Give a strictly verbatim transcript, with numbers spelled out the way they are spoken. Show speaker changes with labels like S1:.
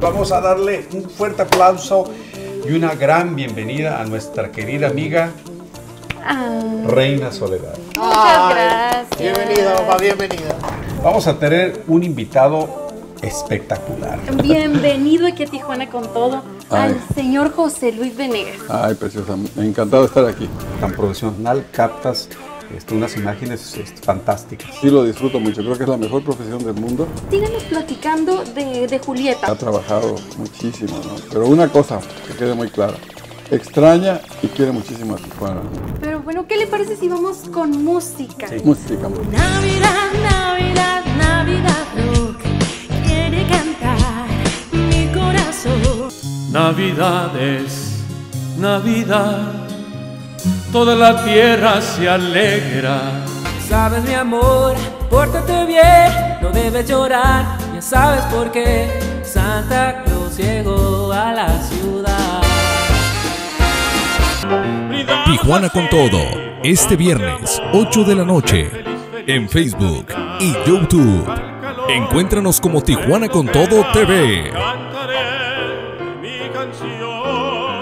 S1: Vamos a darle un fuerte aplauso y una gran bienvenida a nuestra querida amiga
S2: ah.
S1: Reina Soledad.
S2: Muchas gracias.
S3: Bienvenida, papá, bienvenida.
S1: Vamos a tener un invitado espectacular.
S2: Bienvenido aquí a Tijuana con todo,
S4: Ay.
S2: al señor José Luis Venegas.
S4: Ay, preciosa, encantado de estar aquí.
S1: Tan profesional, captas este, unas imágenes este, fantásticas.
S4: Sí, lo disfruto mucho, creo que es la mejor profesión del mundo.
S2: Síganos platicando de, de Julieta.
S4: Ha trabajado muchísimo, ¿no? Pero una cosa que quede muy clara, extraña y quiere muchísimo a Tijuana.
S2: Pero bueno, ¿qué le parece si vamos con música?
S1: Sí.
S4: Música, música.
S5: Navidad, Navidad, Navidad, lo que quiere cantar mi corazón.
S6: Navidad es Navidad, toda la tierra se alegra.
S5: Sabes, mi amor, pórtate bien, no debes llorar. Ya sabes por qué Santa Claus llegó a la ciudad.
S7: Tijuana con todo, este viernes, ocho de la noche, en Facebook y YouTube. Encuéntranos como Tijuana con todo T V.
S6: Cantaré mi canción.